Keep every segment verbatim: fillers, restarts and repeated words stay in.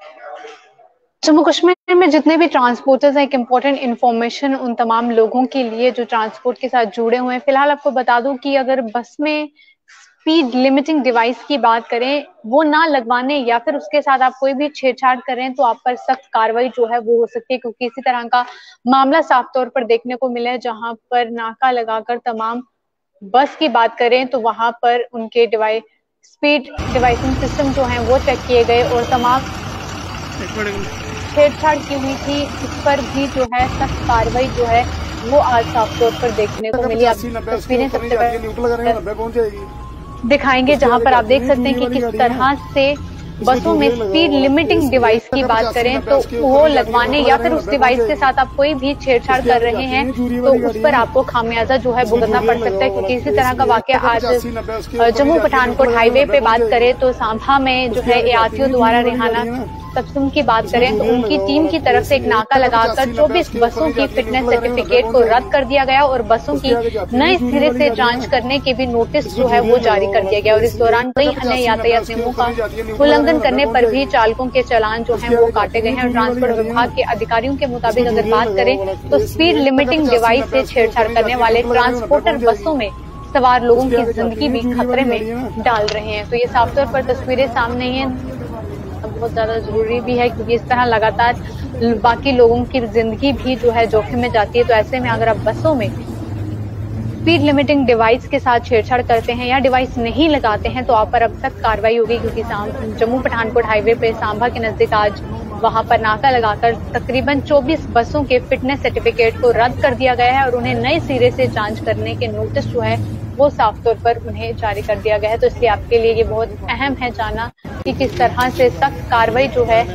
जम्मू कश्मीर में जितने भी ट्रांसपोर्टर्स हैं, एक इम्पोर्टेंट इन्फॉर्मेशन उन तमाम लोगों के लिए जो ट्रांसपोर्ट के साथ जुड़े हुए हैं। फिलहाल आपको बता दूं कि अगर बस में स्पीड लिमिटिंग डिवाइस की बात करें, वो ना लगवाने या फिर उसके साथ आप कोई भी छेड़छाड़ करें तो आप पर सख्त कार्रवाई जो है वो हो सकती है, क्योंकि इसी तरह का मामला साफ तौर पर देखने को मिला है, जहां पर नाका लगाकर तमाम बस की बात करें तो वहां पर उनके डिवाइस स्पीड डिवाइसिंग सिस्टम जो है वो चेक किए गए और तमाम छेड़छाड़ की हुई थी इस पर भी जो है सख्त कार्रवाई जो है वो आज साफ तौर पर देखने को मिली। आप तस्वीरें सबसे पहले दिखाएंगे जहां पर आप देख सकते हैं कि किस तरह से बसों में स्पीड लिमिटिंग डिवाइस की बात करें तो वो लगवाने या फिर उस डिवाइस के साथ आप कोई भी छेड़छाड़ कर रहे हैं तो उस पर आपको खामियाजा जो है भुगतना पड़ सकता है, क्योंकि इसी तरह का वाकया आज जम्मू पठानकोट हाईवे पे बात करें तो सांभा में जो है एआरटीओ द्वारा रेहाना तबसुम की बात करें तो उनकी टीम की तरफ से एक नाका लगाकर चौबीस बसों की फिटनेस सर्टिफिकेट को रद्द कर दिया गया और बसों की नए सिरे से जांच करने के भी नोटिस जो है वो जारी कर दिया गया। और इस दौरान कई अन्य यातायात नियमों का उल्लंघन करने पर भी चालकों के चालान जो है वो काटे गए हैं। और ट्रांसपोर्ट विभाग के अधिकारियों के मुताबिक अगर बात करें तो स्पीड लिमिटिंग डिवाइस से छेड़छाड़ करने वाले ट्रांसपोर्टर बसों में सवार लोगों की जिंदगी भी खतरे में डाल रहे हैं। तो ये साफ तौर पर तस्वीरें सामने हैं, बहुत ज्यादा जरूरी भी है, क्योंकि इस तरह लगातार बाकी लोगों की जिंदगी भी जो है जोखिम में जाती है। तो ऐसे में अगर आप बसों में स्पीड लिमिटिंग डिवाइस के साथ छेड़छाड़ करते हैं या डिवाइस नहीं लगाते हैं तो आप पर अब सख्त कार्रवाई होगी, क्योंकि जम्मू पठानकोट हाईवे पे सांभा के नजदीक आज वहां पर नाका लगाकर तकरीबन चौबीस बसों के फिटनेस सर्टिफिकेट को रद्द कर दिया गया है और उन्हें नए सिरे से जांच करने के नोटिस जो है वो साफ तौर पर उन्हें जारी कर दिया गया है। तो इसलिए आपके लिए ये बहुत अहम है जानना कि किस तरह से सख्त कार्रवाई जो है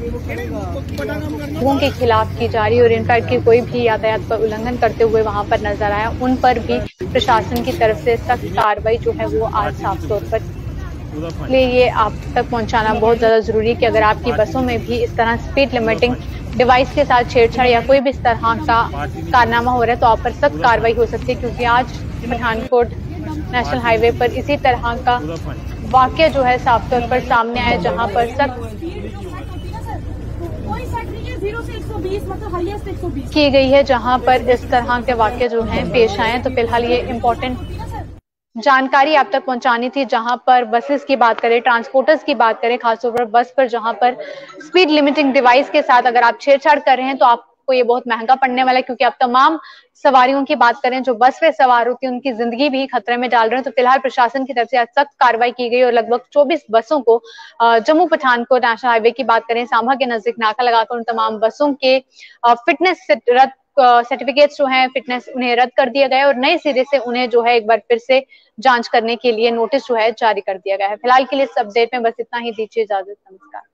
लोगों के खिलाफ की जा रही है और इनफैक्ट की कोई भी यातायात पर उल्लंघन करते हुए वहां पर नजर आया उन पर भी प्रशासन की तरफ से सख्त कार्रवाई जो है वो आज साफ तौर पर, इसलिए ये आप तक पहुंचाना बहुत ज्यादा जरूरी है कि अगर आपकी बसों में भी इस तरह स्पीड लिमिटिंग डिवाइस के साथ छेड़छाड़ या कोई भी इस तरह का कारनामा हो रहा है तो आप पर सख्त कार्रवाई हो सकती है। क्योंकि आज पठानकोट नेशनल हाईवे पर इसी तरह का वाकया जो है साफ तौर पर सामने आया, जहां पर सख्त की गई है, जहां पर इस तरह के वाकये जो हैं पेश आए। तो फिलहाल ये इम्पोर्टेंट जानकारी आप तक पहुंचानी थी, जहां पर बसेस की बात करें, ट्रांसपोर्टर्स की बात करें, खासतौर पर बस पर जहां पर स्पीड लिमिटिंग डिवाइस के साथ अगर आप छेड़छाड़ कर रहे हैं तो आपको ये बहुत महंगा पड़ने वाला है, क्योंकि आप तमाम सवारियों की बात करें जो बस पे सवार होती है उनकी जिंदगी भी खतरे में डाल रहे हैं। तो फिलहाल प्रशासन की तरफ से आज सख्त कार्रवाई की गई और लगभग चौबीस बसों को जम्मू पठानकोट नेशनल हाईवे की बात करें सांभा के नजदीक नाका लगाकर उन तमाम बसों के फिटनेस रद्द सर्टिफिकेट्स जो हैं फिटनेस उन्हें रद्द कर दिया गया और नए सिरे से उन्हें जो है एक बार फिर से जांच करने के लिए नोटिस जो है जारी कर दिया गया है। फिलहाल के लिए इस अपडेट में बस इतना ही, दीजिए इजाजत, नमस्कार।